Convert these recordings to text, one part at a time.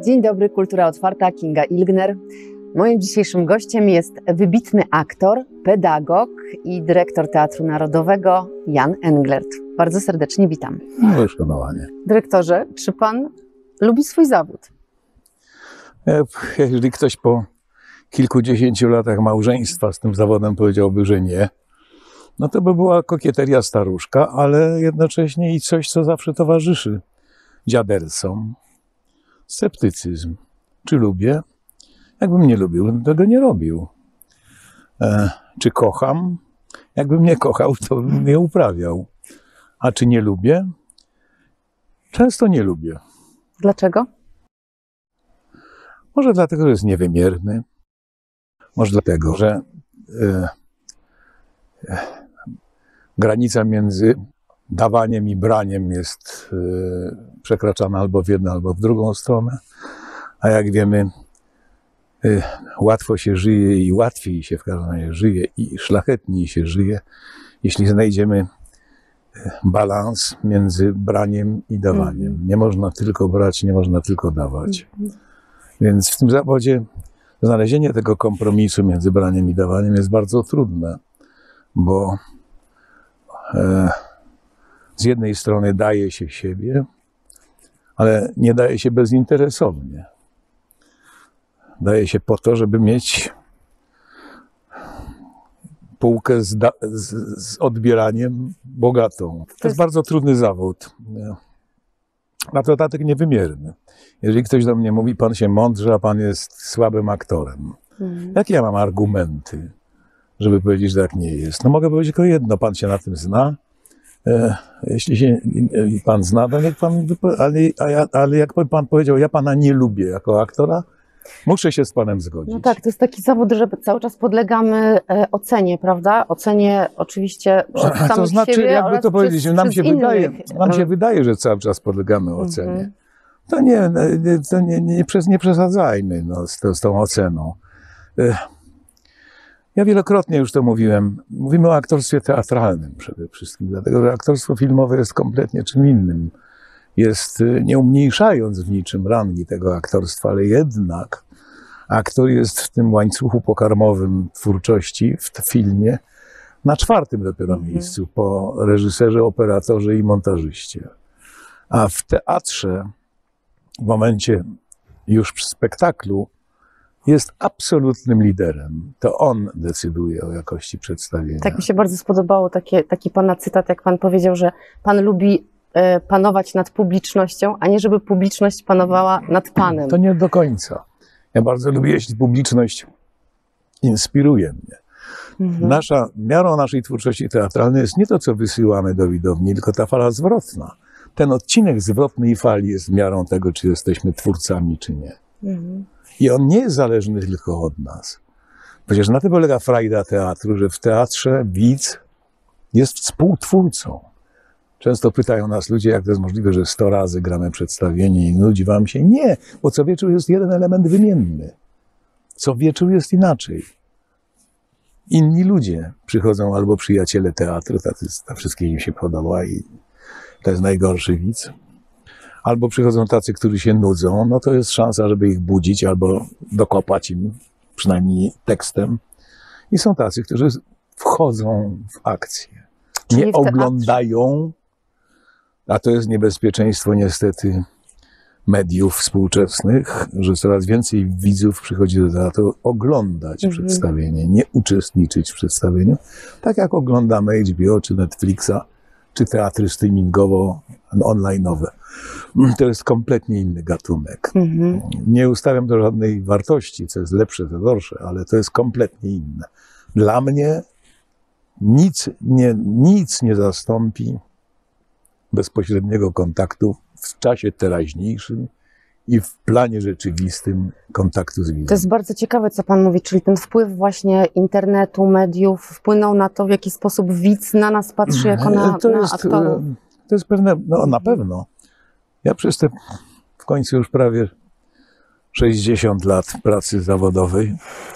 Dzień dobry, Kultura Otwarta, Kinga Ilgner. Moim dzisiejszym gościem jest wybitny aktor, pedagog i dyrektor Teatru Narodowego Jan Englert. Bardzo serdecznie witam. Uszanowanie. Dyrektorze, czy pan lubi swój zawód? Jeżeli ktoś po kilkudziesięciu latach małżeństwa z tym zawodem powiedziałby, że nie, no to by była kokieteria staruszka, ale jednocześnie i coś, co zawsze towarzyszy dziadercom. Sceptycyzm. Czy lubię? Jakbym nie lubił, bym tego nie robił. Czy kocham? Jakbym nie kochał, to bym nie uprawiał. A czy nie lubię? Często nie lubię. Dlaczego? Może dlatego, że jest niewymierny. Może dlatego, że granica między dawaniem i braniem jest przekraczana albo w jedną, albo w drugą stronę. A jak wiemy, łatwo się żyje i łatwiej się w każdym razie żyje i szlachetniej się żyje, jeśli znajdziemy balans między braniem i dawaniem. Nie można tylko brać, nie można tylko dawać. Więc w tym zawodzie znalezienie tego kompromisu między braniem i dawaniem jest bardzo trudne, bo z jednej strony daje się siebie, ale nie daje się bezinteresownie. Daje się po to, żeby mieć półkę z odbieraniem bogatą. To jest bardzo trudny zawód. Na to dodatek niewymierny. Jeżeli ktoś do mnie mówi, pan się mądrze, a pan jest słabym aktorem. Jakie ja mam argumenty, żeby powiedzieć, że tak nie jest? No mogę powiedzieć tylko jedno, pan się na tym zna. Jeśli się pan zna, to niech pan ale jak pan powiedział, ja pana nie lubię jako aktora, muszę się z panem zgodzić. No tak, to jest taki zawód, że cały czas podlegamy ocenie, prawda? Ocenie oczywiście przez samych to znaczy, siebie, jakby to powiedzieć, nam się wydaje, że cały czas podlegamy ocenie. To nie przesadzajmy z tą oceną. Ja wielokrotnie już to mówiłem. Mówimy o aktorstwie teatralnym przede wszystkim, dlatego że aktorstwo filmowe jest kompletnie czym innym. Jest, nie umniejszając w niczym rangi tego aktorstwa, ale jednak aktor jest w tym łańcuchu pokarmowym twórczości, w filmie, na czwartym dopiero miejscu, po reżyserze, operatorze i montażyście. A w teatrze, w momencie już w spektaklu, jest absolutnym liderem. To on decyduje o jakości przedstawienia. Tak mi się bardzo spodobało taki pana cytat, jak pan powiedział, że pan lubi panować nad publicznością, a nie żeby publiczność panowała nad panem. To nie do końca. Ja bardzo lubię, jeśli publiczność inspiruje mnie. Miarą naszej twórczości teatralnej jest nie to, co wysyłamy do widowni, tylko ta fala zwrotna. Ten odcinek zwrotnej fali jest miarą tego, czy jesteśmy twórcami, czy nie. I on nie jest zależny tylko od nas. Przecież na tym polega frajda teatru, że w teatrze widz jest współtwórcą. Często pytają nas ludzie, jak to jest możliwe, że 100 razy gramy przedstawienie i nudzi wam się. Nie, bo co wieczór jest jeden element wymienny. Co wieczór jest inaczej. Inni ludzie przychodzą, albo przyjaciele teatru, ta wszystkim im się podoba i to jest najgorszy widz. Albo przychodzą tacy, którzy się nudzą, no to jest szansa, żeby ich budzić albo dokopać im, przynajmniej tekstem. I są tacy, którzy wchodzą w akcję. Nie oglądają, a to jest niebezpieczeństwo niestety mediów współczesnych, że coraz więcej widzów przychodzi do teatru oglądać przedstawienie, nie uczestniczyć w przedstawieniu, tak jak oglądamy HBO czy Netflixa, czy teatry streamingowo-online'owe. To jest kompletnie inny gatunek. Nie ustawiam do żadnej wartości, co jest lepsze, co gorsze, ale to jest kompletnie inne. Dla mnie nic nie zastąpi bezpośredniego kontaktu w czasie teraźniejszym i w planie rzeczywistym kontaktu z widzem. To jest bardzo ciekawe, co pan mówi, czyli ten wpływ właśnie internetu, mediów wpłynął na to, w jaki sposób widz na nas patrzy jako na aktorów. To jest pewne, no na pewno. Ja przez te w końcu już prawie 60 lat pracy zawodowej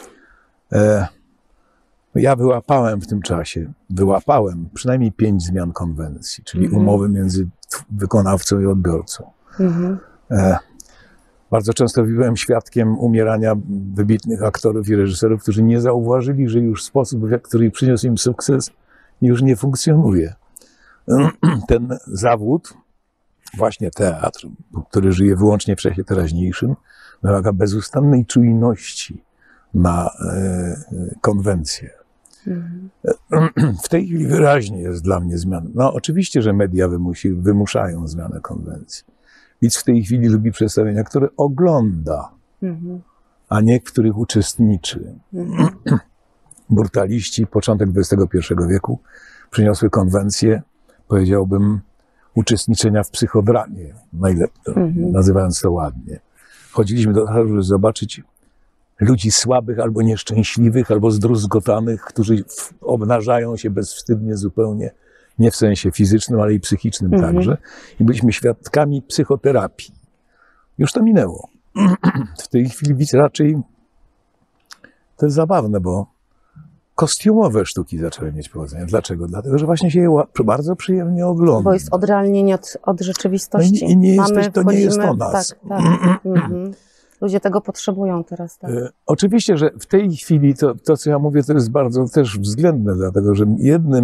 ja wyłapałem w tym czasie, przynajmniej 5 zmian konwencji, czyli umowy między wykonawcą i odbiorcą. Bardzo często byłem świadkiem umierania wybitnych aktorów i reżyserów, którzy nie zauważyli, że już sposób, który przyniósł im sukces, już nie funkcjonuje. Ten zawód, właśnie teatr, który żyje wyłącznie w czasie teraźniejszym, wymaga bezustannej czujności na konwencję. W tej chwili wyraźnie jest dla mnie zmiana. No oczywiście, że media wymuszają zmianę konwencji. Widz w tej chwili lubi przedstawienia, które ogląda, a nie w których uczestniczy. Brutaliści, początek XXI wieku, przyniosły konwencję, powiedziałbym, uczestniczenia w psychodramie, najlepiej, nazywając to ładnie. Chodziliśmy do teatru, żeby zobaczyć ludzi słabych, albo nieszczęśliwych, albo zdruzgotanych, którzy obnażają się bezwstydnie zupełnie, nie w sensie fizycznym, ale i psychicznym także. I byliśmy świadkami psychoterapii. Już to minęło. W tej chwili widz raczej, to jest zabawne, bo kostiumowe sztuki zaczęły mieć powodzenie. Dlaczego? Dlatego, że właśnie się je bardzo przyjemnie ogląda. Bo jest odrealnienie od rzeczywistości. I nie jesteś, to nie jest o nas. Tak. Ludzie tego potrzebują teraz. Tak. Oczywiście, że w tej chwili to, co ja mówię, to jest bardzo też względne, dlatego że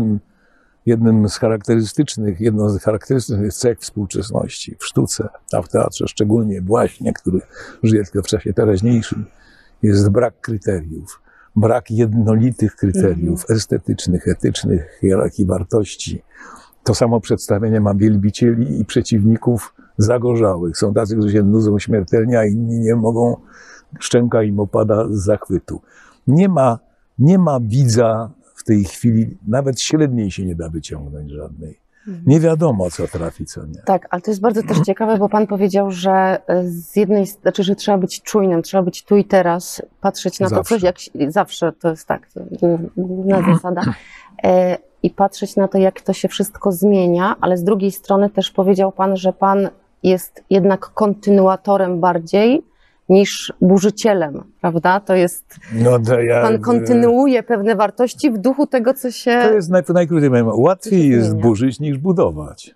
jedną z charakterystycznych cech współczesności w sztuce, a w teatrze szczególnie właśnie, który żyje tylko w czasie teraźniejszym, jest brak kryteriów. Brak jednolitych kryteriów estetycznych, etycznych, hierarchii wartości. To samo przedstawienie ma wielbicieli i przeciwników zagorzałych. Są tacy, którzy się nudzą śmiertelnie, a inni nie mogą, szczęka im opada z zachwytu. Nie ma widza w tej chwili, nawet średniej się nie da wyciągnąć żadnej. Nie wiadomo, co trafi, co nie. Tak, ale to jest bardzo też ciekawe, bo pan powiedział, że że trzeba być czujnym, trzeba być tu i teraz, patrzeć na to coś, zawsze to jest tak, główna zasada. I patrzeć na to, jak to się wszystko zmienia, ale z drugiej strony też powiedział pan, że pan jest jednak kontynuatorem bardziej niż burzycielem, prawda? To jest, pan kontynuuje pewne wartości w duchu tego, co się... To jest najkrócej powiem, łatwiej jest burzyć niż budować.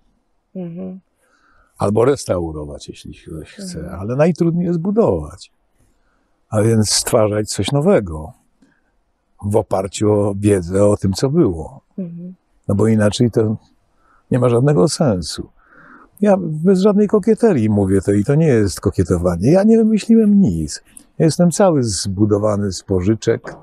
Albo restaurować, jeśli ktoś chce, ale najtrudniej jest budować. A więc stwarzać coś nowego w oparciu o wiedzę o tym, co było. No bo inaczej to nie ma żadnego sensu. Ja bez żadnej kokieterii mówię to i to nie jest kokietowanie. Ja nie wymyśliłem nic. Ja jestem cały zbudowany z pożyczek,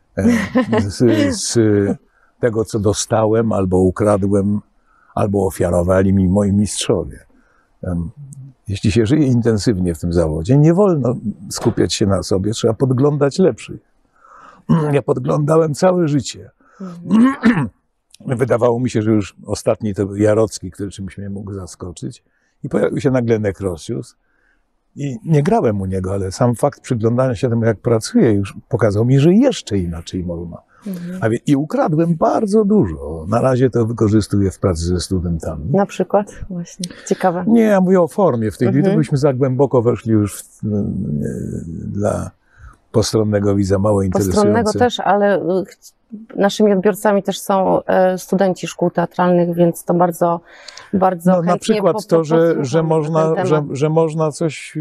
z tego, co dostałem, albo ukradłem, albo ofiarowali mi moi mistrzowie. Jeśli się żyje intensywnie w tym zawodzie, nie wolno skupiać się na sobie, trzeba podglądać lepszych. Ja podglądałem całe życie. Wydawało mi się, że już ostatni to był Jarocki, który czymś mnie mógł zaskoczyć. I pojawił się nagle Nekrosius. I nie grałem u niego, ale sam fakt przyglądania się temu, jak pracuje, już pokazał mi, że jeszcze inaczej można. I ukradłem bardzo dużo. Na razie to wykorzystuję w pracy ze studentami. Na przykład? Właśnie. Ciekawe. Nie, ja mówię o formie. W tej chwili to byśmy za głęboko weszli już dla postronnego widza, mało interesujące. Postronnego też, ale naszymi odbiorcami też są studenci szkół teatralnych, więc to bardzo chętnie na przykład to, że można coś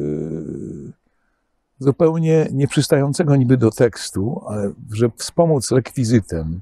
zupełnie nieprzystającego niby do tekstu, ale że wspomóc rekwizytem,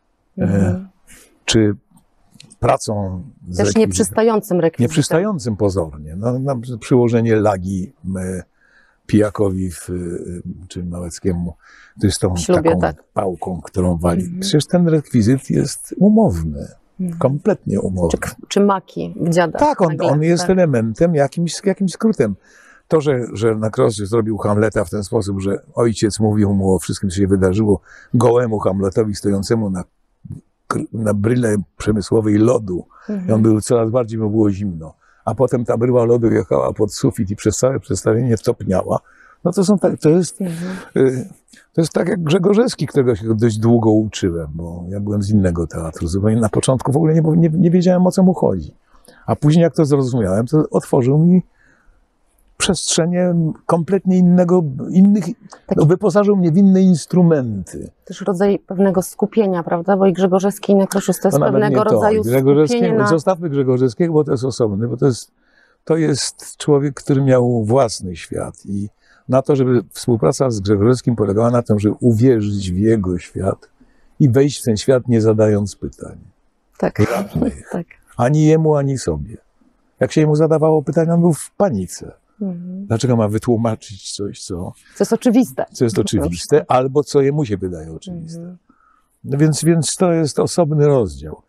czy pracą z też nieprzystającym rekwizytem. Nieprzystającym pozornie. Na przyłożenie lagi pijakowi czy Małeckiemu, to jest tą taką pałką, którą wali. Przecież ten rekwizyt jest umowny. Kompletnie umowny. Czy maki w dziadach. Tak, on jest elementem, jakimś skrótem. To, że Nekrosius zrobił Hamleta w ten sposób, że ojciec mówił mu o wszystkim, co się wydarzyło, gołemu Hamletowi stojącemu na bryle przemysłowej lodu. I on był coraz bardziej, mu było zimno. A potem ta bryła lodu jechała pod sufit i przez całe przedstawienie topniała. No to jest tak jak Grzegorzewski, którego się dość długo uczyłem, bo ja byłem z innego teatru. Zupełnie na początku w ogóle nie wiedziałem, o co mu chodzi. A później jak to zrozumiałem, to otworzył mi przestrzenie kompletnie wyposażył mnie w inne instrumenty. Też rodzaj pewnego skupienia, prawda? Bo i Grzegorzewski i Nekrosius to jest pewnego rodzaju skupienie Zostawmy Grzegorzewskiego, bo to jest osobny, bo to to jest człowiek, który miał własny świat i na to, żeby współpraca z Grzegorzewskim polegała na tym, żeby uwierzyć w jego świat i wejść w ten świat, nie zadając pytań. Tak. Żadnych. Tak. Ani jemu, ani sobie. Jak się jemu zadawało pytania, on był w panice. Dlaczego ma wytłumaczyć coś, co jest oczywiste. Co jest oczywiste, albo co jemu się wydaje oczywiste. No więc to jest osobny rozdział.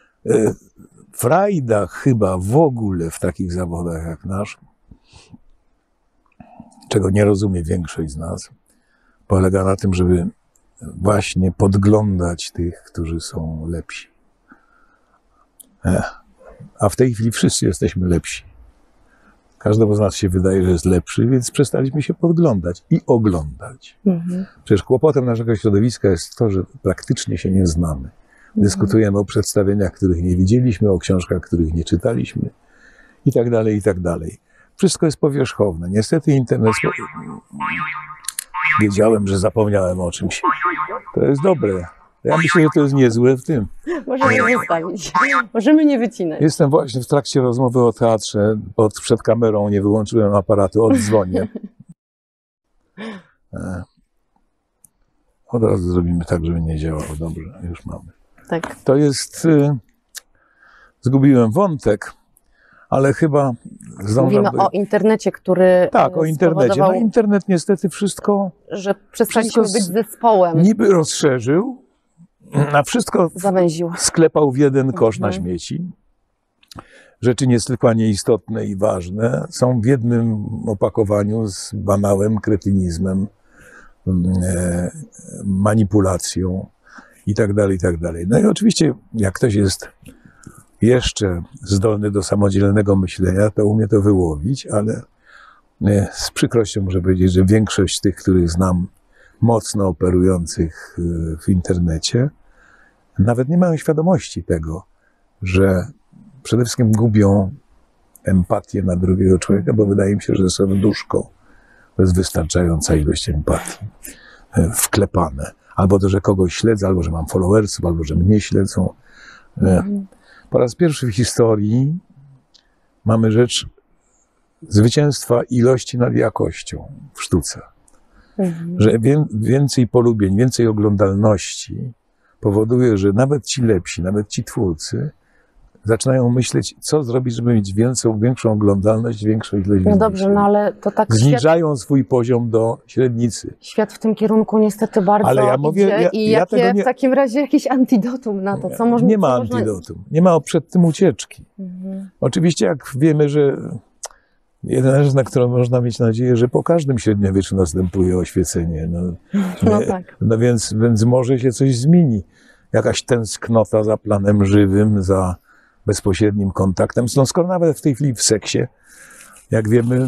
Frajda chyba w ogóle w takich zawodach jak nasz, czego nie rozumie większość z nas, polega na tym, żeby właśnie podglądać tych, którzy są lepsi. A w tej chwili wszyscy jesteśmy lepsi. Każdemu z nas się wydaje, że jest lepszy, więc przestaliśmy się podglądać i oglądać. Przecież kłopotem naszego środowiska jest to, że praktycznie się nie znamy. Dyskutujemy o przedstawieniach, których nie widzieliśmy, o książkach, których nie czytaliśmy i tak dalej, i tak dalej. Wszystko jest powierzchowne. Niestety internet... Wiedziałem, że zapomniałem o czymś. To jest dobre. Ja myślę, że to jest niezłe w tym. Możemy zostawić. Możemy nie wycinać. Jestem właśnie w trakcie rozmowy o teatrze. Przed kamerą nie wyłączyłem aparatu. Oddzwonię. Od razu zrobimy tak, żeby nie działało. Dobrze, już mamy. Tak. To jest... Zgubiłem wątek, ale chyba zdążam... Mówimy o internecie, który... Tak, o internecie. No internet niestety wszystko... Że przestaliśmy być zespołem. Niby rozszerzył, a wszystko zawęził. Sklepał w jeden kosz na śmieci. Rzeczy niesłychanie istotne i ważne są w jednym opakowaniu z banałem, kretynizmem, manipulacją i tak dalej, i tak dalej. No i oczywiście, jak ktoś jest jeszcze zdolny do samodzielnego myślenia, to umie to wyłowić, ale z przykrością muszę powiedzieć, że większość tych, których znam, mocno operujących w internecie, nawet nie mają świadomości tego, że przede wszystkim gubią empatię na drugiego człowieka, bo wydaje mi się, że serduszko to jest wystarczająca ilość empatii wklepane. Albo to, że kogoś śledzę, albo że mam followersów, albo że mnie śledzą. Po raz pierwszy w historii mamy rzecz zwycięstwa ilości nad jakością w sztuce. Że więcej polubień, więcej oglądalności powoduje, że nawet ci lepsi, nawet ci twórcy zaczynają myśleć, co zrobić, żeby mieć większą oglądalność, większą ilość No dobrze, no ale to tak zniżają swój poziom do średnicy. Świat w tym kierunku niestety bardzo idzie. Jakie w takim razie jakieś antidotum na to? Co można, nie ma antidotum. Nie ma przed tym ucieczki. Oczywiście jak wiemy, że jedyna rzecz, na którą można mieć nadzieję, że po każdym średniowieczu następuje oświecenie. No więc może się coś zmieni. Jakaś tęsknota za planem żywym, za bezpośrednim kontaktem. No skoro nawet w tej chwili w seksie, jak wiemy,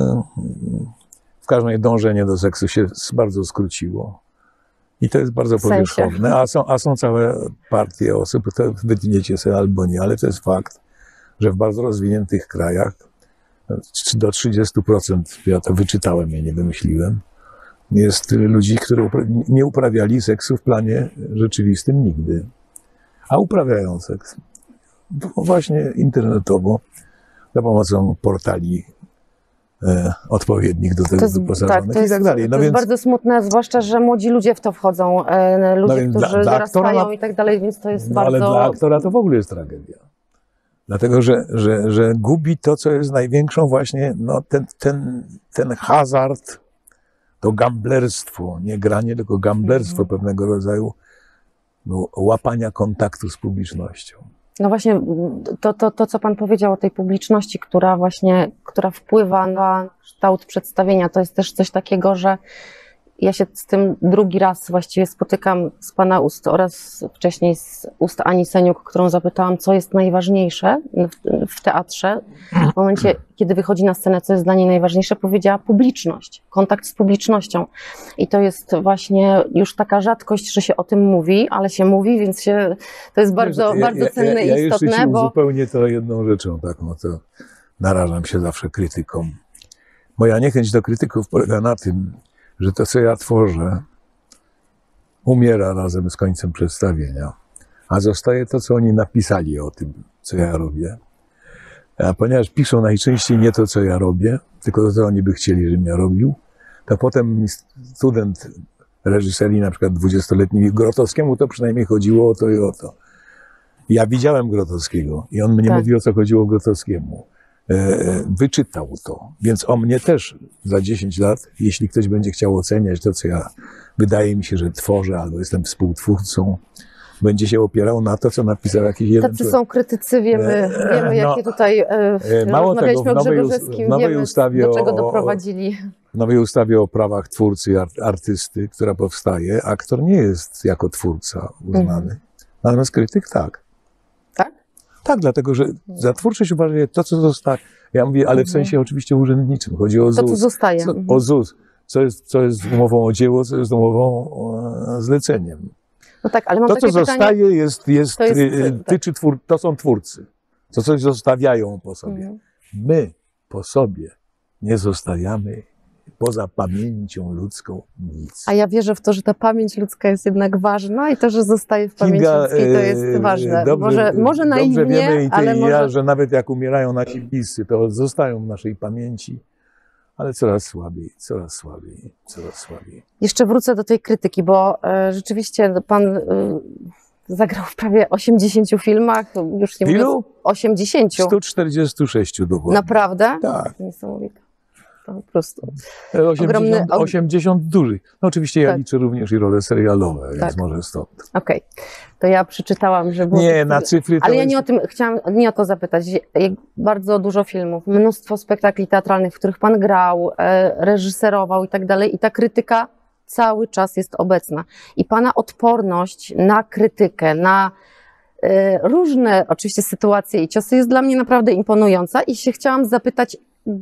w każdym dążenie do seksu się bardzo skróciło. I to jest bardzo powierzchowne. A są całe partie osób, to wytniecie sobie albo nie, ale to jest fakt, że w bardzo rozwiniętych krajach do 30%, ja to wyczytałem, ja nie wymyśliłem, jest ludzi, którzy nie uprawiali seksu w planie rzeczywistym nigdy, a uprawiają seks właśnie internetowo, za pomocą portali odpowiednich do tego wyposażonych i tak dalej. To jest bardzo smutne, zwłaszcza, że młodzi ludzie w to wchodzą, ludzie, którzy dorastają i tak dalej, więc to jest bardzo... Ale dla aktora to w ogóle jest tragedia. Dlatego, że gubi to, co jest największą właśnie, ten hazard, to gamblerstwo, nie granie, tylko gamblerstwo pewnego rodzaju łapania kontaktu z publicznością. No właśnie, to, co pan powiedział o tej publiczności, która wpływa na kształt przedstawienia, to jest też coś takiego, że ja się z tym drugi raz właściwie spotykam z pana ust oraz wcześniej z ust Ani Seniuk, którą zapytałam, co jest najważniejsze w teatrze. W momencie, kiedy wychodzi na scenę, co jest dla niej najważniejsze, powiedziała publiczność, kontakt z publicznością. I to jest właśnie już taka rzadkość, że się o tym mówi, ale się mówi, więc to jest bardzo cenne i istotne. Ja jeszcze uzupełnię to jedną rzeczą, taką, to narażam się zawsze krytykom. Moja niechęć do krytyków polega na tym, że to, co ja tworzę, umiera razem z końcem przedstawienia, a zostaje to, co oni napisali o tym, co ja robię. A ponieważ piszą najczęściej nie to, co ja robię, tylko to, co oni by chcieli, żebym ja robił, to potem student reżyserii, na przykład 20-letni, Grotowskiemu to przynajmniej chodziło o to i o to. Ja widziałem Grotowskiego i on mnie mówił, o co chodziło Grotowskiemu. Wyczytał to, więc o mnie też za 10 lat, jeśli ktoś będzie chciał oceniać to, co ja, wydaje mi się, że tworzę, albo jestem współtwórcą, będzie się opierał na to, co napisał jakiś jeden człowiek. Tacy są krytycy, wiemy jakie tutaj mało tego, w nowej ustawie do czego doprowadzili. W nowej ustawie o prawach twórcy i artysty, która powstaje, aktor nie jest jako twórca uznany, natomiast krytyk tak. Tak? Tak, dlatego, że za twórczość uważam to, co zostaje. Ja mówię, ale w sensie oczywiście urzędniczym. Chodzi o ZUS. To, co zostaje. O ZUS. Co jest umową o dzieło, co jest umową o zleceniem. No tak, ale mam to, takie co pytanie, zostaje, to są twórcy. To coś zostawiają po sobie. My po sobie nie zostawiamy poza pamięcią ludzką nic. A ja wierzę w to, że ta pamięć ludzka jest jednak ważna i to, że zostaje w pamięci ludzkiej, to jest ważne. Może naiwnie, wiemy i ty ale i może... ja, że nawet jak umierają nasi bliscy, to zostają w naszej pamięci, ale coraz słabiej, coraz słabiej, coraz słabiej. Jeszcze wrócę do tej krytyki, bo rzeczywiście pan zagrał w prawie 80 filmach, już nie Ilu? mówiąc 80. 146 dokładnie. Naprawdę? Tak. Niesamowite. To po prostu 80 dużych. No oczywiście ja liczę również i role serialowe, więc może stąd. Okej. To ja przeczytałam, że było... Nie, na cyfry to ale ja nie o tym chciałam, nie o to zapytać. Bardzo dużo filmów, mnóstwo spektakli teatralnych, w których pan grał, reżyserował i tak dalej. I ta krytyka cały czas jest obecna. I pana odporność na krytykę, na różne oczywiście sytuacje i ciosy jest dla mnie naprawdę imponująca. I się chciałam zapytać,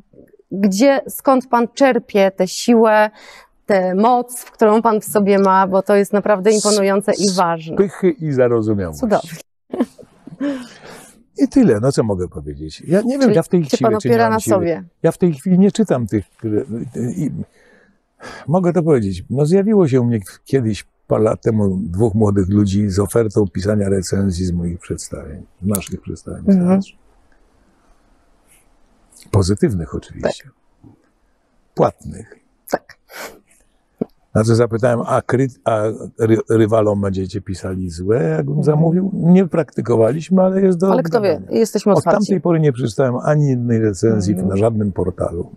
skąd pan czerpie tę siłę, tę moc, którą pan w sobie ma, bo to jest naprawdę imponujące i ważne. Pychy i zarozumiałość. Cudownie. I tyle, no co mogę powiedzieć. Ja nie wiem, ja w tej chwili... Czy pan opiera na sobie? Ja w tej chwili nie czytam tych... Mogę to powiedzieć. No zjawiło się u mnie kiedyś, parę lat temu, dwóch młodych ludzi z ofertą pisania recenzji z moich przedstawień, z naszych przedstawień w teatrze. Pozytywnych oczywiście. Tak. Płatnych. Tak. Na co zapytałem, a rywalom będziecie pisali złe, jakbym zamówił? Nie praktykowaliśmy, ale jest do Ale kto wie, jesteśmy otwarci. Od tamtej pory nie przeczytałem ani jednej recenzji na żadnym portalu.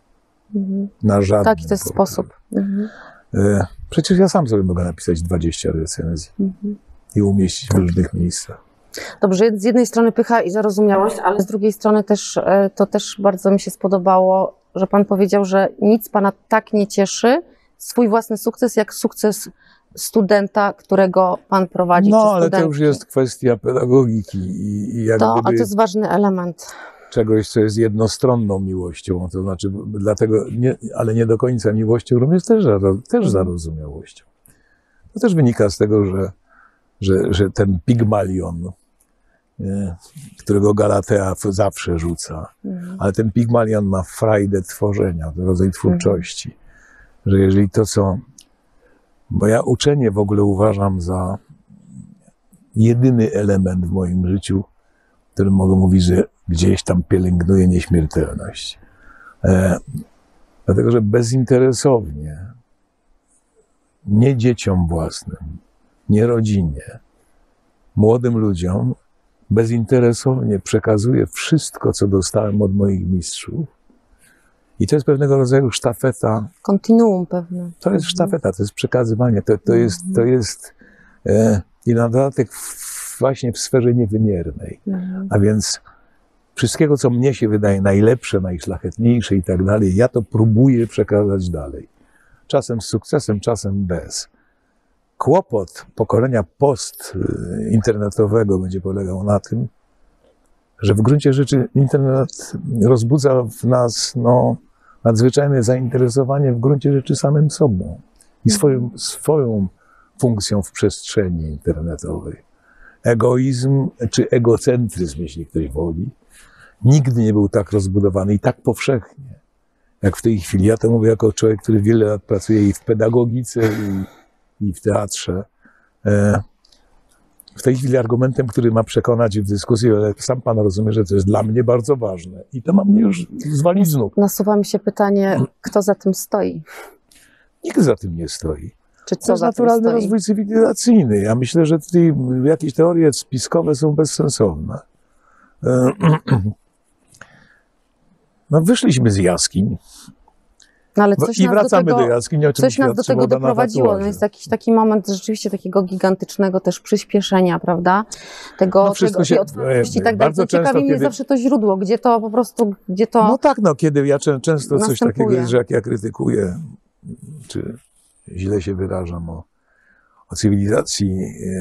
Na żadnym Taki to jest sposób. Przecież ja sam sobie mogę napisać 20 recenzji i umieścić w różnych miejscach. Dobrze, z jednej strony pycha i zarozumiałość, ale z drugiej strony też, to też bardzo mi się spodobało, że pan powiedział, że nic pana tak nie cieszy, swój własny sukces, jak sukces studenta, którego pan prowadzi. No, ale to już jest kwestia pedagogiki i jak a to jest ważny element. Czegoś, co jest jednostronną miłością, to znaczy dlatego, ale nie do końca miłością, również też zarozumiałością. To też wynika z tego, że ten Pigmalion, którego Galatea zawsze rzuca, ale ten Pigmalion ma frajdę tworzenia, to rodzaj twórczości, że jeżeli to, co... Bo ja uczenie w ogóle uważam za jedyny element w moim życiu, którym mogę mówić, że gdzieś tam pielęgnuje nieśmiertelność. Dlatego, że bezinteresownie, nie dzieciom własnym, nie rodzinie, młodym ludziom, bezinteresownie przekazuję wszystko, co dostałem od moich mistrzów. I to jest pewnego rodzaju sztafeta. Kontinuum pewne. To jest sztafeta, to jest przekazywanie, to jest i na dodatek właśnie w sferze niewymiernej. A więc wszystkiego, co mnie się wydaje najlepsze, najszlachetniejsze i tak dalej, ja to próbuję przekazać dalej. Czasem z sukcesem, czasem bez. Kłopot pokolenia post-internetowego będzie polegał na tym, że w gruncie rzeczy internet rozbudza w nas nadzwyczajne zainteresowanie w gruncie rzeczy samym sobą i swoją funkcją w przestrzeni internetowej. Egoizm czy egocentryzm, jeśli ktoś woli, nigdy nie był tak rozbudowany i tak powszechnie, jak w tej chwili. Ja to mówię jako człowiek, który wiele lat pracuje i w pedagogice, i w teatrze. w tej chwili argumentem, który ma przekonać w dyskusji, ale sam pan rozumie, że to jest dla mnie bardzo ważne. I to ma mnie już zwalić z nóg. Nasuwa mi się pytanie, kto za tym stoi? Nikt za tym nie stoi. Czy To co jest za tym naturalny stoi? rozwój cywilizacyjny. Ja myślę, że tutaj jakieś teorie spiskowe są bezsensowne. No, wyszliśmy z jaskiń No, ale coś i nas wracamy do do tego, jaskiń, o czym coś nas do świadczy tego woda na doprowadziło. No tatuaże. jest jakiś taki moment rzeczywiście takiego gigantycznego też przyspieszenia, prawda? Tego, No wszystko tej się- otwartości i tak dalej. bardzo To ciekawi często, mnie kiedy- zawsze to źródło, gdzie to po prostu, gdzie to... No tak, no kiedy ja często coś następuje. takiego jest, że jak ja krytykuję, czy źle się wyrażam o cywilizacji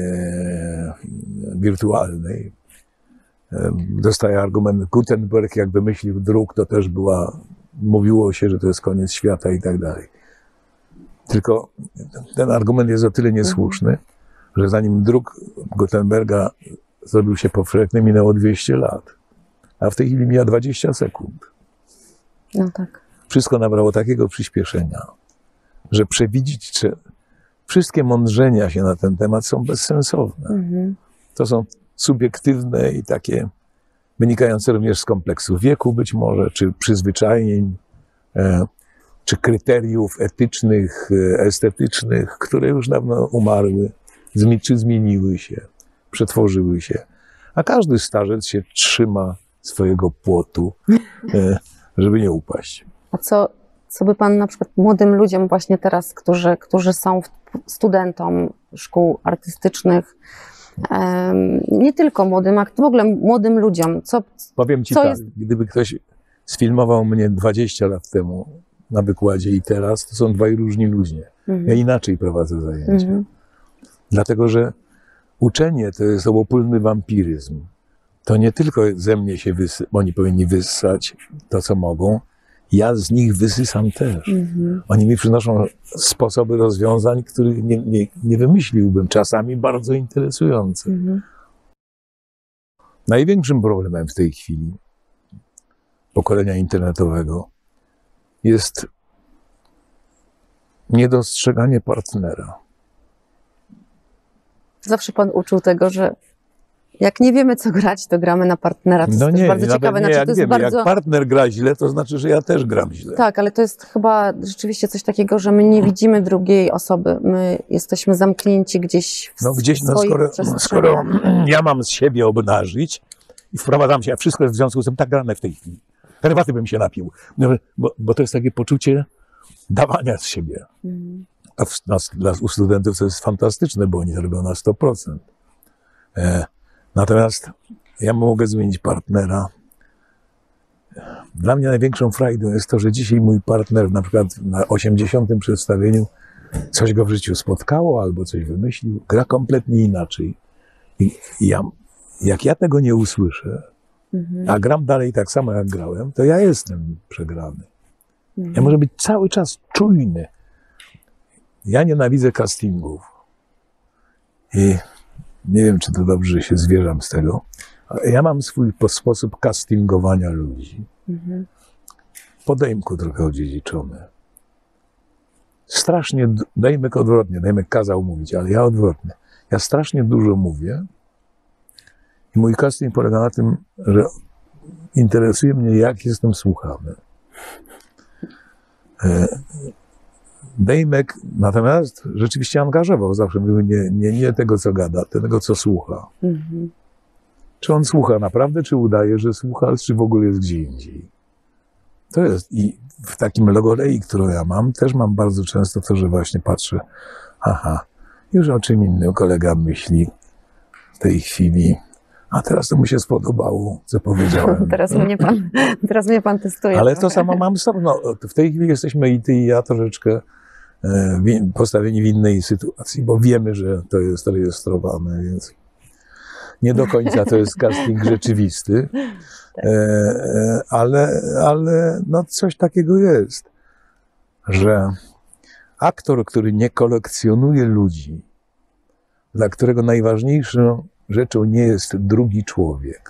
wirtualnej, dostaję argument Gutenberg, jak wymyślił druk, to też mówiło się, że to jest koniec świata i tak dalej. Tylko ten argument jest o tyle niesłuszny, że zanim druk Gutenberga zrobił się powszechny, minęło 200 lat, a w tej chwili mija 20 sekund. No tak. Wszystko nabrało takiego przyspieszenia, że przewidzieć, czy wszystkie mądrzenia się na ten temat są bezsensowne. To są subiektywne i takie wynikające również z kompleksu wieku być może, czy przyzwyczajeń, czy kryteriów etycznych, estetycznych, które już dawno umarły, czy zmieniły się, przetworzyły się. A każdy starzec się trzyma swojego płotu, żeby nie upaść. A co by pan na przykład młodym ludziom właśnie teraz, którzy są studentom szkół artystycznych, nie tylko młodym, a w ogóle młodym ludziom, Powiem ci co tak, jest... gdyby ktoś sfilmował mnie 20 lat temu na wykładzie i teraz, to są dwaj różni ludzie. Ja inaczej prowadzę zajęcia. Dlatego, że uczenie to jest obopólny wampiryzm. To nie tylko ze mnie się oni powinni wyssać to, co mogą, ja z nich wysysam też. Oni mi przynoszą sposoby rozwiązań, których nie wymyśliłbym, czasami bardzo interesujące. Największym problemem w tej chwili pokolenia internetowego jest niedostrzeganie partnera. Zawsze pan uczył tego, że jak nie wiemy, co grać, to gramy na partnera. To jest też bardzo ciekawe. Nie, Znaczy, jak to jest wiemy, bardzo... jak partner gra źle, to znaczy, że ja też gram źle. Tak, ale to jest chyba rzeczywiście coś takiego, że my nie widzimy drugiej osoby. My jesteśmy zamknięci gdzieś w swoich przestrzeniach. Skoro ja mam z siebie obnażyć i wprowadzam się, a wszystko jest w związku z tym tak grane w tej chwili. Herbaty bym się napił. Bo to jest takie poczucie dawania z siebie. A u studentów to jest fantastyczne, bo oni to robią na 100%. Natomiast ja mogę zmienić partnera. Dla mnie największą frajdą jest to, że dzisiaj mój partner na przykład na 80. przedstawieniu coś go w życiu spotkało albo coś wymyślił, gra kompletnie inaczej. Jak ja tego nie usłyszę, a gram dalej tak samo jak grałem, to ja jestem przegrany. Ja muszę być cały czas czujny. Ja nienawidzę castingów. I nie wiem, czy to dobrze się zwierzam z tego, ale ja mam swój sposób castingowania ludzi. Podejmku trochę odziedziczony. Strasznie, Dejmek odwrotnie, Dejmek kazał mówić, ale ja odwrotnie. Ja strasznie dużo mówię i mój casting polega na tym, że interesuje mnie, jak jestem słuchany. Dejmek natomiast rzeczywiście angażował, zawsze mówił nie tego, co gada, tego, co słucha. Czy on słucha naprawdę, czy udaje, że słucha, czy w ogóle jest gdzie indziej. To jest i w takim logorei, którą ja mam, też mam bardzo często to, że właśnie patrzę, już o czym innym kolega myśli w tej chwili, a teraz to mu się spodobało, co powiedziałem. Teraz mnie pan testuje. Ale to samo mam z sobą. No, w tej chwili jesteśmy i ty, i ja troszeczkę postawieni w innej sytuacji, bo wiemy, że to jest rejestrowane, więc nie do końca to jest casting rzeczywisty, ale no coś takiego jest, że aktor, który nie kolekcjonuje ludzi, dla którego najważniejszą rzeczą nie jest drugi człowiek,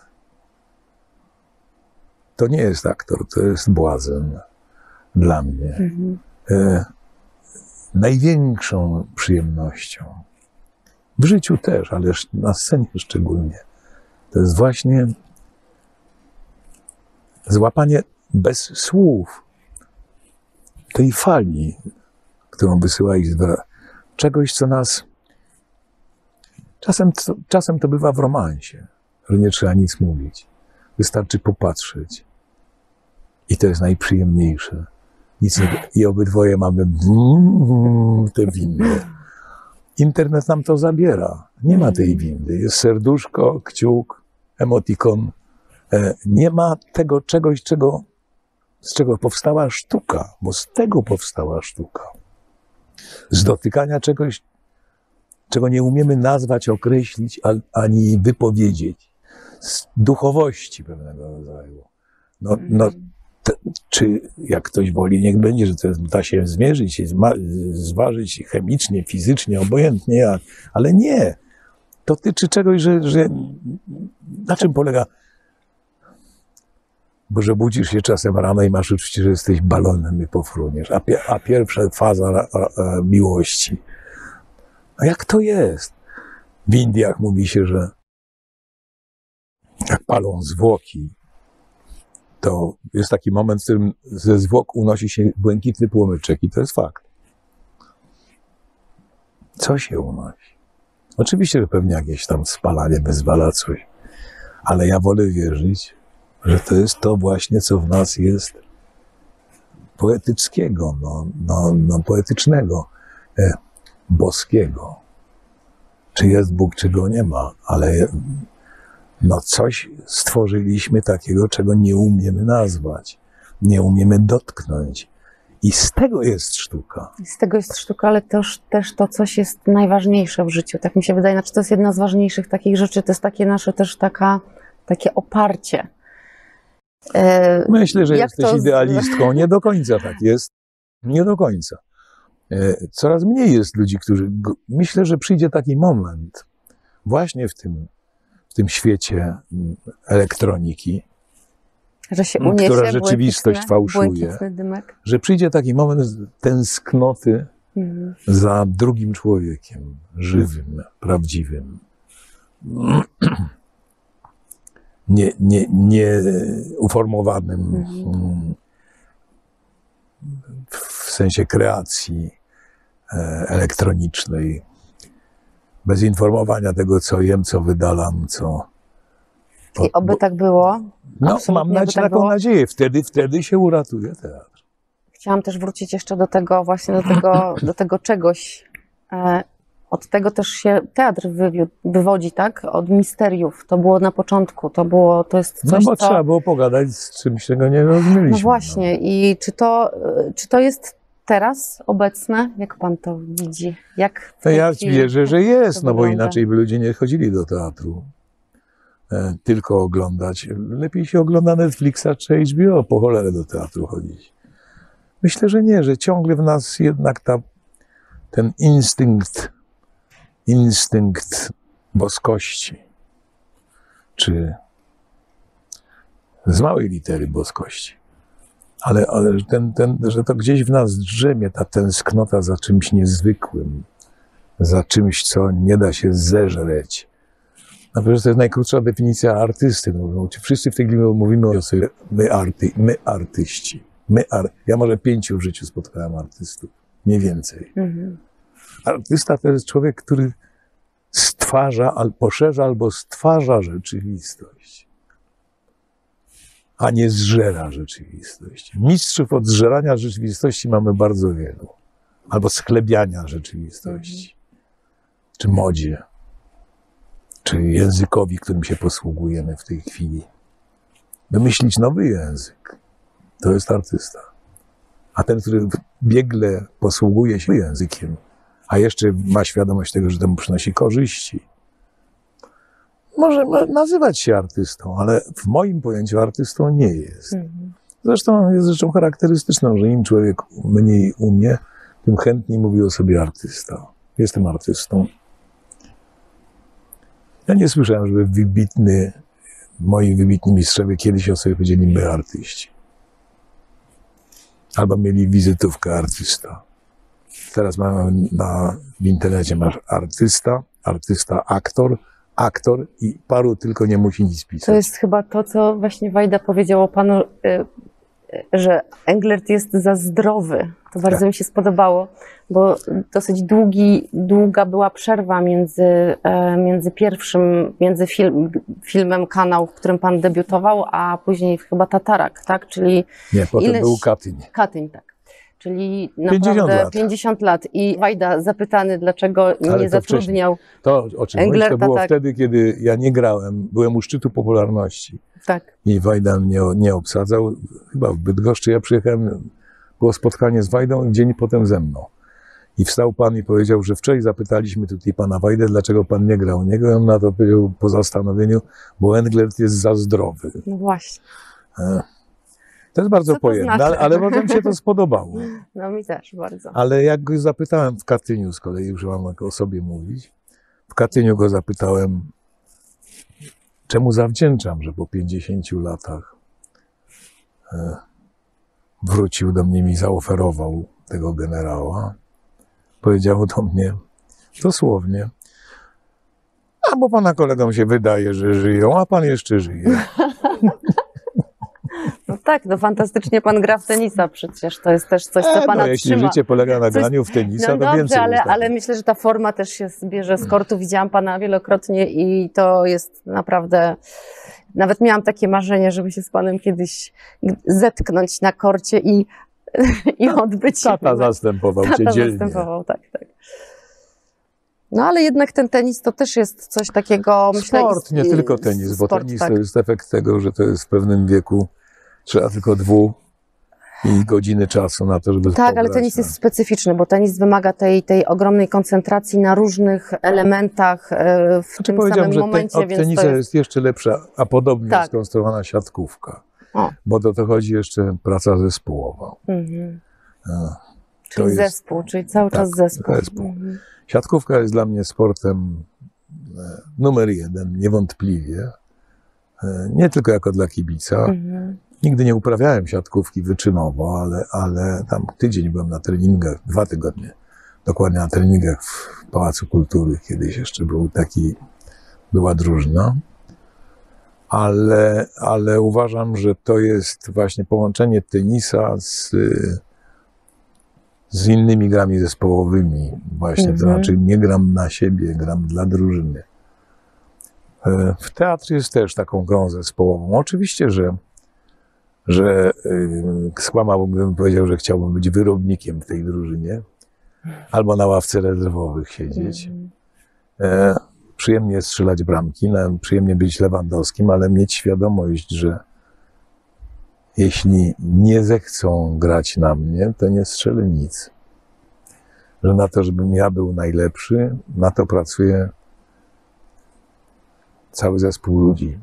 to nie jest aktor, to jest błazen dla mnie. Największą przyjemnością w życiu też, ale na scenie szczególnie, to jest właśnie złapanie bez słów tej fali, którą wysyła Izbra, czegoś, co nas... Czasem to bywa w romansie, że nie trzeba nic mówić. Wystarczy popatrzeć. I to jest najprzyjemniejsze. Nic nie... I obydwoje mamy te windy. Internet nam to zabiera. Nie ma tej windy. Jest serduszko, kciuk, emotikon. Nie ma tego czegoś, z czego powstała sztuka, bo z tego powstała sztuka. Z dotykania czegoś, czego nie umiemy nazwać, określić, ani wypowiedzieć. Z duchowości pewnego rodzaju. Czy jak ktoś woli, niech będzie, że to da się zmierzyć, zważyć chemicznie, fizycznie, obojętnie jak, ale nie. To dotyczy czegoś, że na czym polega? Bo że budzisz się czasem rano i masz uczucie, że jesteś balonem i pofruniesz, a pierwsza faza miłości. A jak to jest? W Indiach mówi się, że jak palą zwłoki, to jest taki moment, w którym ze zwłok unosi się błękitny płomyczek i to jest fakt. Co się unosi? Oczywiście, że pewnie jakieś tam spalanie wyzwala coś, ale ja wolę wierzyć, że to jest to właśnie, co w nas jest poetyckiego, poetycznego, boskiego. Czy jest Bóg, czy go nie ma, ale coś stworzyliśmy takiego, czego nie umiemy nazwać, nie umiemy dotknąć. I z tego jest sztuka. Z tego jest sztuka, ale też to coś jest najważniejsze w życiu. Tak mi się wydaje, znaczy to jest jedna z ważniejszych takich rzeczy, to jest takie nasze też takie oparcie. Myślę, że jesteś idealistką. Nie do końca tak jest. Nie do końca. Coraz mniej jest ludzi, którzy... Myślę, że przyjdzie taki moment właśnie w tym świecie elektroniki, że się uniesie która rzeczywistość fałszuje, że przyjdzie taki moment tęsknoty za drugim człowiekiem, żywym, prawdziwym. Nie uformowanym w sensie kreacji elektronicznej, bez informowania tego, co jem, co wydalam, co... I oby tak było. No, mam taką nadzieję. Wtedy się uratuje teatr. Chciałam też wrócić jeszcze do tego właśnie, do tego czegoś. Od tego też się teatr wywodzi, tak? Od misteriów. To było na początku. To jest coś, no bo trzeba było pogadać z czymś, czego nie rozumieliśmy. No właśnie. I czy to jest teraz obecne? Jak pan to widzi? Ja wierzę, że jest, no bo inaczej by ludzie nie chodzili do teatru. Tylko oglądać. Lepiej się ogląda Netflixa czy HBO, po cholerę do teatru chodzić. Myślę, że nie, że ciągle w nas jednak ten instynkt boskości, czy z małej litery boskości, ale że to gdzieś w nas drzemie ta tęsknota za czymś niezwykłym, za czymś, co nie da się zeżreć. No przecież to jest najkrótsza definicja artysty. No, wszyscy w tej chwili mówimy o sobie, my artyści. Ja może 5 w życiu spotkałem artystów, nie więcej. Artysta to jest człowiek, który stwarza, poszerza albo stwarza rzeczywistość, a nie zżera rzeczywistość. Mistrzów od zżerania rzeczywistości mamy bardzo wielu. Albo sklebiania rzeczywistości. Czy modzie. Czy językowi, którym się posługujemy w tej chwili. Wymyślić nowy język. To jest artysta. A ten, który biegle posługuje się językiem, a jeszcze ma świadomość tego, że to mu przynosi korzyści, może nazywać się artystą, ale w moim pojęciu artystą nie jest. Zresztą jest rzeczą charakterystyczną, że im człowiek mniej umie, tym chętniej mówi o sobie artysta. Jestem artystą. Ja nie słyszałem, żeby moi wybitni mistrzowie kiedyś o sobie powiedzieli my artyści. Albo mieli wizytówkę artysta. Teraz w internecie masz artysta, artysta, aktor i paru tylko nie musi nic pisać. To jest chyba to, co właśnie Wajda powiedział o panu, że Englert jest za zdrowy. To bardzo mi się spodobało, bo dosyć długa była przerwa między filmem Kanał, w którym pan debiutował, a później chyba Tatarak, tak? Czyli nie, potem był Katyń. Katyń, tak. Czyli naprawdę 50 lat. I Wajda zapytany, dlaczego nie zatrudniał To o czym mówisz, to było wtedy, kiedy ja nie grałem, byłem u szczytu popularności. Tak. I Wajda mnie nie obsadzał. Chyba w Bydgoszczy ja przyjechałem, było spotkanie z Wajdą i dzień potem ze mną. I wstał pan i powiedział, że wczoraj zapytaliśmy tutaj pana Wajdę, dlaczego pan nie grał u niego. I on na to powiedział po zastanowieniu, bo Englert jest za zdrowy. No właśnie. To jest bardzo pojemne, znaczy? Ale może mi się to spodobało. No mi też bardzo. Ale jak go zapytałem w Katyniu, z kolei już mam o sobie mówić, w Katyniu go zapytałem, czemu zawdzięczam, że po 50 latach wrócił do mnie i mi zaoferował tego generała. Powiedział do mnie dosłownie, a bo pana kolegom się wydaje, że żyją, a pan jeszcze żyje. No tak, no fantastycznie pan gra w tenisa przecież, to jest też coś, co pana jeśli trzyma. życie polega na graniu w tenisa, no to dobrze, więcej ale myślę, że ta forma też się bierze z kortu. Widziałam pana wielokrotnie i to jest naprawdę... Nawet miałam takie marzenie, żeby się z panem kiedyś zetknąć na korcie i odbyć... Tata zastępował cię dzielnie. Zastępował, tak. No ale jednak ten tenis to też jest coś takiego... Sport, nie tylko tenis, bo tenis to jest efekt tego, że to jest w pewnym wieku trzeba tylko 2 godziny czasu na to, żeby Tak, ale tenis jest specyficzny, bo tenis wymaga tej ogromnej koncentracji na różnych elementach w tym samym momencie. Od tenisa jest jeszcze lepsza, a podobnie skonstruowana siatkówka. Bo do to chodzi jeszcze praca zespołowa. Czyli zespół, czyli cały czas zespół. Siatkówka jest dla mnie sportem numer 1, niewątpliwie. Nie tylko jako dla kibica. Nigdy nie uprawiałem siatkówki wyczynowo, ale tam tydzień byłem na treningach, 2 tygodnie. Dokładnie na treningach w Pałacu Kultury. Kiedyś jeszcze była drużyna. Ale uważam, że to jest właśnie połączenie tenisa z innymi grami zespołowymi. Właśnie, to znaczy nie gram na siebie, gram dla drużyny. W teatrze jest też taką grą zespołową. Oczywiście, że skłamałbym, gdybym powiedział, że chciałbym być wyrobnikiem w tej drużynie albo na ławce rezerwowych siedzieć. Przyjemnie strzelać bramki, przyjemnie być Lewandowskim, ale mieć świadomość, że jeśli nie zechcą grać na mnie, to nie strzelę nic. Że na to, żebym ja był najlepszy, na to pracuje cały zespół ludzi.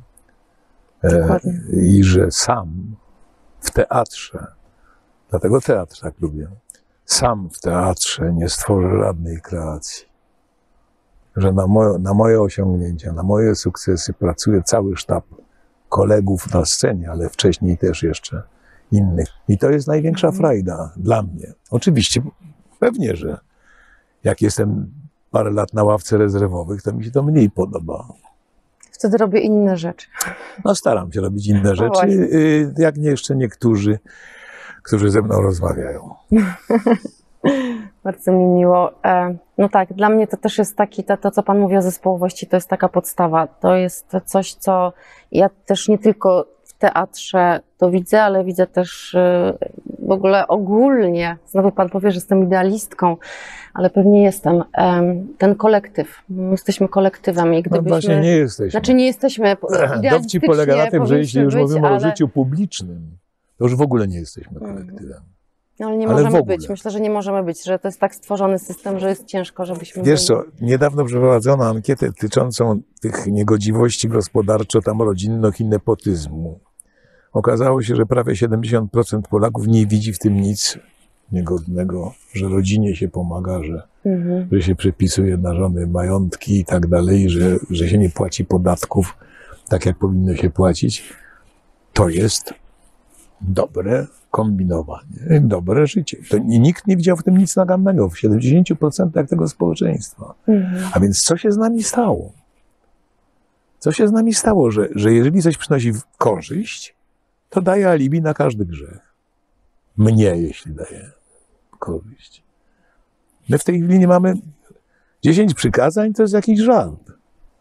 I że sam w teatrze, dlatego teatr tak lubię, sam w teatrze nie stworzę żadnej kreacji. Że na moje osiągnięcia, na moje sukcesy pracuje cały sztab kolegów na scenie, ale wcześniej też jeszcze innych. I to jest największa frajda dla mnie. Oczywiście, pewnie, że jak jestem parę lat na ławce rezerwowych, to mi się to mniej podoba. Wtedy robię inne rzeczy. No staram się robić inne rzeczy, jak nie jeszcze niektórzy, którzy ze mną rozmawiają. Bardzo mi miło. No tak, dla mnie to też jest to co pan mówi o zespołowości, to jest taka podstawa. To jest coś, co ja też nie tylko w teatrze to widzę, ale widzę też w ogóle ogólnie. Znowu pan powie, że jestem idealistką, ale pewnie jestem. Ten kolektyw. My jesteśmy kolektywem i gdybyśmy... No właśnie nie jesteśmy. Znaczy nie jesteśmy Dowcip polega na tym, że jeśli już mówimy o życiu publicznym, to już w ogóle nie jesteśmy kolektywem. No, ale nie możemy być. Myślę, że nie możemy być, że to jest tak stworzony system, że jest ciężko, żebyśmy... Wiesz co, niedawno przeprowadzono ankietę dotyczącą tych niegodziwości gospodarczo-rodzinnych i nepotyzmu. Okazało się, że prawie 70% Polaków nie widzi w tym nic niegodnego, że rodzinie się pomaga, że się przepisuje na żony majątki i tak dalej, że się nie płaci podatków tak, jak powinno się płacić. To jest dobre kombinowanie, dobre życie. I nikt nie widział w tym nic nagannego, w 70% tego społeczeństwa. A więc co się z nami stało? Co się z nami stało, że jeżeli coś przynosi korzyść, to daje alibi na każdy grzech. Mnie, jeśli daje korzyść. My w tej chwili nie mamy 10 przykazań, to jest jakiś żart.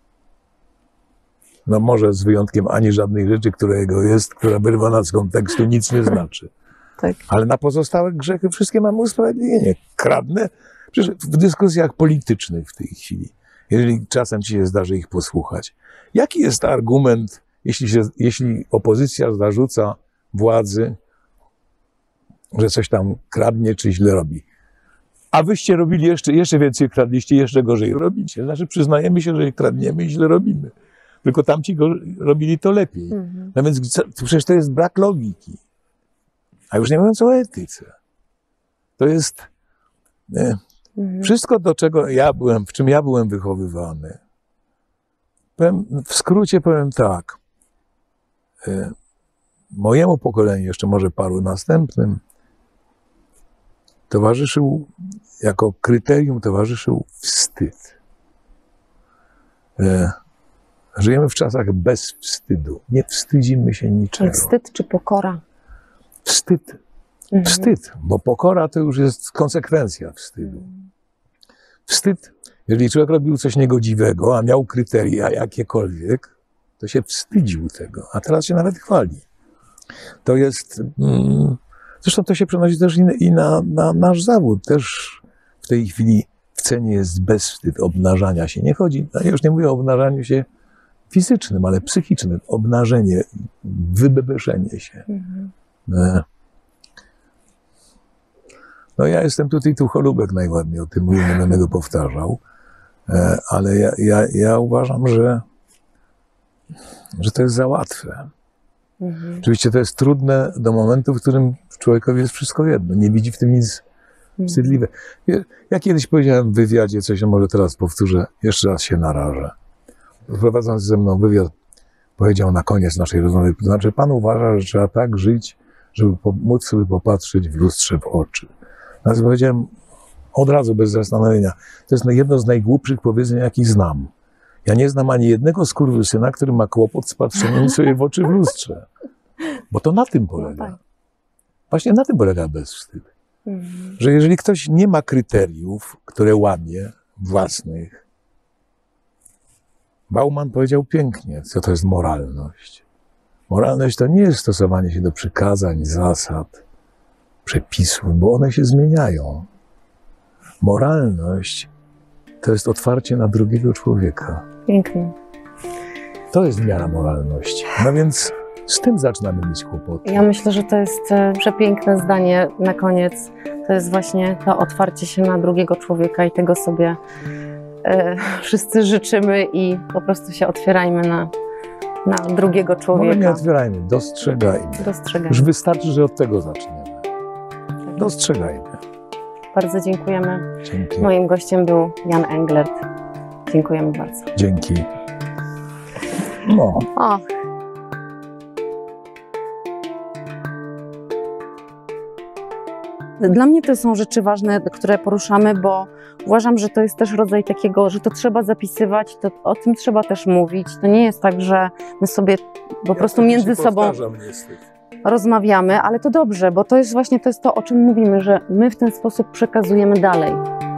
No może z wyjątkiem ani żadnej rzeczy, która wyrwana z kontekstu, nic nie znaczy. Tak. Ale na pozostałe grzechy wszystkie mamy usprawiedliwienie. Kradnę, przecież w dyskusjach politycznych w tej chwili, jeżeli czasem ci się zdarzy ich posłuchać, jaki jest argument, jeśli opozycja zarzuca władzy, że coś tam kradnie czy źle robi? A wyście robili jeszcze więcej kradliście, jeszcze gorzej robicie. Znaczy przyznajemy się, że kradniemy i źle robimy. Tylko tamci robili to lepiej. No więc przecież to jest brak logiki. A już nie mówiąc o etyce. To jest wszystko, w czym ja byłem wychowywany. W skrócie powiem tak. Mojemu pokoleniu, jeszcze może paru następnym, jako kryterium towarzyszył wstyd. Żyjemy w czasach bez wstydu. Nie wstydzimy się niczego. Wstyd czy pokora? Wstyd. Wstyd, bo pokora to już jest konsekwencja wstydu. Wstyd, jeżeli człowiek robił coś niegodziwego, a miał kryteria jakiekolwiek, to się wstydził tego, a teraz się nawet chwali. To jest... Zresztą to się przenosi też i na nasz zawód. Też w tej chwili w cenie jest bezwstyd obnażania się. Nie chodzi, ja już nie mówię o obnażaniu się fizycznym, ale psychicznym. Obnażenie, wybebeszenie się. No ja jestem tutaj Tucholubek najładniej o tym mówił, nie będę go powtarzał, ale ja uważam, że to jest za łatwe. Oczywiście to jest trudne do momentu, w którym człowiekowi jest wszystko jedno. Nie widzi w tym nic wstydliwe. Ja kiedyś powiedziałem w wywiadzie coś, może teraz powtórzę, jeszcze raz się narażę. Prowadząc ze mną wywiad, powiedział na koniec naszej rozmowy, to znaczy pan uważa, że trzeba tak żyć, żeby móc sobie popatrzeć w lustrze w oczy. Natomiast powiedziałem od razu, bez zastanowienia, to jest jedno z najgłupszych powiedzeń, jakich znam. Ja nie znam ani jednego skurwysyna, który ma kłopot z patrzeniem sobie w oczy w lustrze. Bo to na tym polega. Właśnie na tym polega bezwstyd. Że jeżeli ktoś nie ma kryteriów, które łamie, własnych, Bauman powiedział pięknie, co to jest moralność. Moralność to nie jest stosowanie się do przykazań, zasad, przepisów, bo one się zmieniają. Moralność to jest otwarcie na drugiego człowieka. Pięknie. To jest miara moralności. No więc z tym zaczynamy mieć kłopoty. Ja myślę, że to jest przepiękne zdanie na koniec. To jest właśnie to otwarcie się na drugiego człowieka i tego sobie wszyscy życzymy i po prostu się otwierajmy na drugiego człowieka. Może nie otwierajmy, dostrzegajmy. Już wystarczy, że od tego zaczniemy. Dostrzegajmy. Bardzo dziękujemy. Dzięki. Moim gościem był Jan Englert. Dziękujemy bardzo. Dzięki. No. O. Dla mnie to są rzeczy ważne, które poruszamy, bo uważam, że to jest też rodzaj takiego, że to trzeba zapisywać, to o tym trzeba też mówić. To nie jest tak, że my sobie po prostu między sobą rozmawiamy, ale to dobrze, bo to jest właśnie to, o czym mówimy, że my w ten sposób przekazujemy dalej.